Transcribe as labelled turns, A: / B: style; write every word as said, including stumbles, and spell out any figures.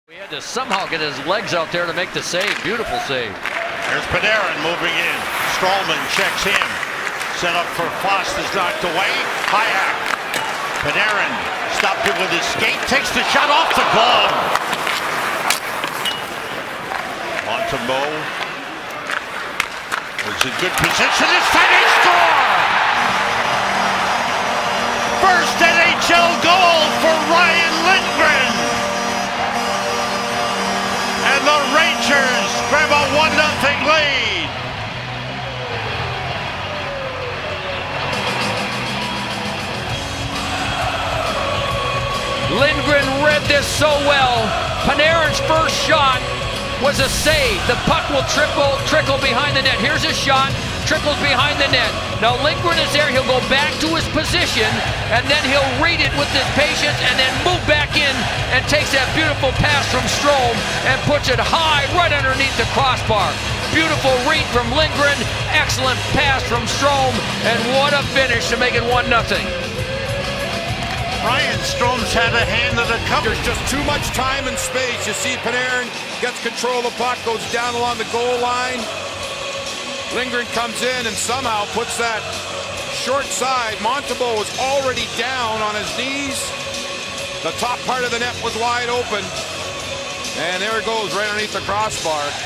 A: He had to somehow get his legs out there to make the save. Beautiful save.
B: There's Panarin moving in. Strowman checks him. Set up for Foss is knocked away. Hayek. Panarin stopped it with his skate. Takes the shot off the glove. Montembeault was in good position. This time they score! First N H L goal for Ryan Lindgren. And the Rangers grab a one nothing lead.
A: Lindgren read this so well. Panarin's first shot was a save. The puck will trickle, trickle behind the net. Here's a shot, trickles behind the net. Now Lindgren is there. He'll go back to his position, and then he'll read it with his patience, and then move back in and takes that beautiful pass from Strome and puts it high right underneath the crossbar. Beautiful read from Lindgren. Excellent pass from Strome, and what a finish to make it one nothing.
B: Ryan Strome's had a hand of the cup.
C: There's just too much time and space. You see Panarin gets control of the puck, goes down along the goal line. Lindgren comes in and somehow puts that short side. Montembeault was already down on his knees. The top part of the net was wide open. And there it goes right underneath the crossbar.